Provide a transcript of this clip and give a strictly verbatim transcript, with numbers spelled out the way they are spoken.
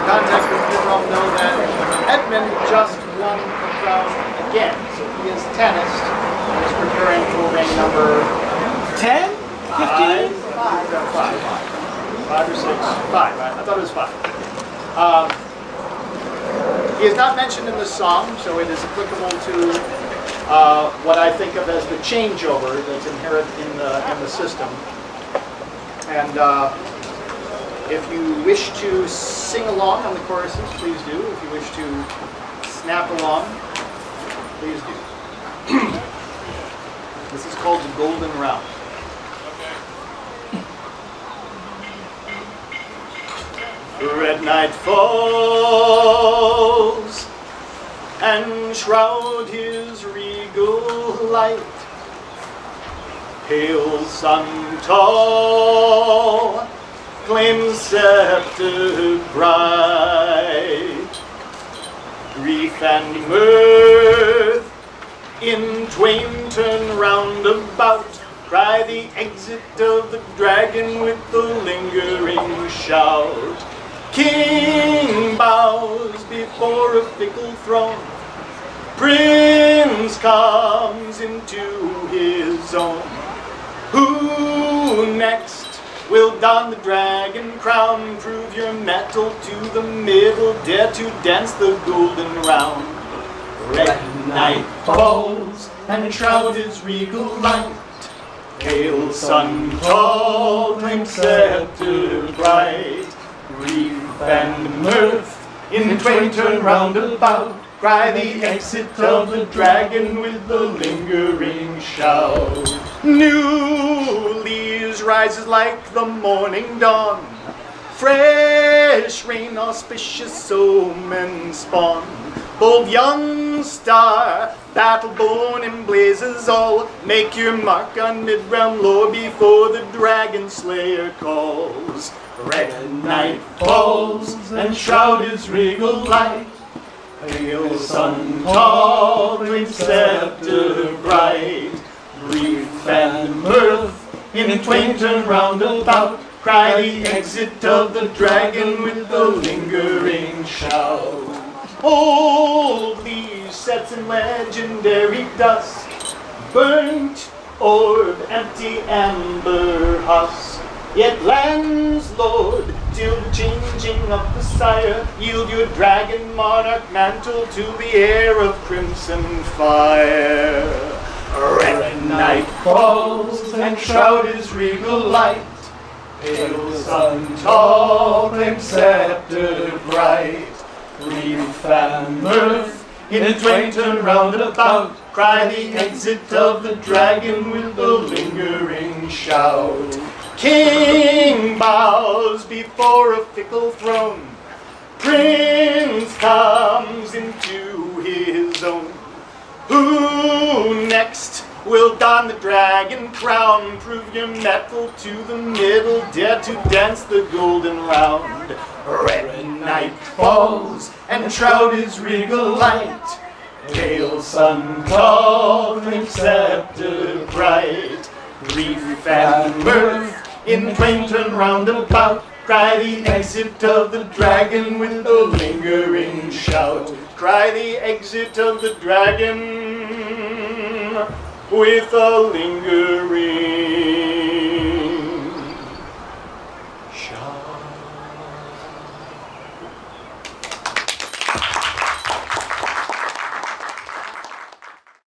context of the film know that Edmund just won the crown again. So he is tennis and is preparing for ring number ten? fifteen? Five. Five. Five or six. Five, right? I thought it was five. Um, he is not mentioned in the song, so it is applicable to uh, what I think of as the changeover that's inherent in the, in the system. And uh, if you wish to sing along on the choruses, please do. If you wish to snap along, please do. This is called the Golden Round. Red night falls and shroud his regal light. Pale sun tall claims scepter bright. Grief and mirth in twain turn round about. Cry the exit of the dragon with the lingering shout. King bows before a fickle throne. Prince comes into his own. Who next will don the dragon crown? Prove your mettle to the middle. Dare to dance the golden round. Red night falls and shroud his regal light. Pale sun tall claims scepter bright. Grief and mirth in twain turn round about. Cry the exit of the dragon with the lingering shout. New leaves rises like the morning dawn. Fresh rain auspicious omen spawn. Bold young star, battle-born in blazes all. Make your mark on mid-realm lore before the dragon slayer calls. Red night falls and shroud his regal light. Pale sun tall claims scepter bright. Grief and mirth in twain turn round about. Cry the exit of the dragon with the lingering shout. Old leaves sets in legendary dusk. Burnt orb, empty amber husk. Yet lands, Lord, till the changing of the sire. Yield your dragon monarch mantle to the heir of crimson fire. Red night falls and shroud his regal light. Pale sun tall claims scepter bright. Grief and mirth in twain turn round about. Cry the exit of the dragon with the lingering shout. King bows before a fickle throne. Prince comes into his own. Who next will don the dragon crown? Prove your mettle to the middle. Dare to dance the golden round. Red night falls and shroud his regal light. Pale sun tall claims scepter bright. Grief and mirth in twain turn round about. Cry the exit of the dragon with the lingering shout. Cry the exit of the dragon with a lingering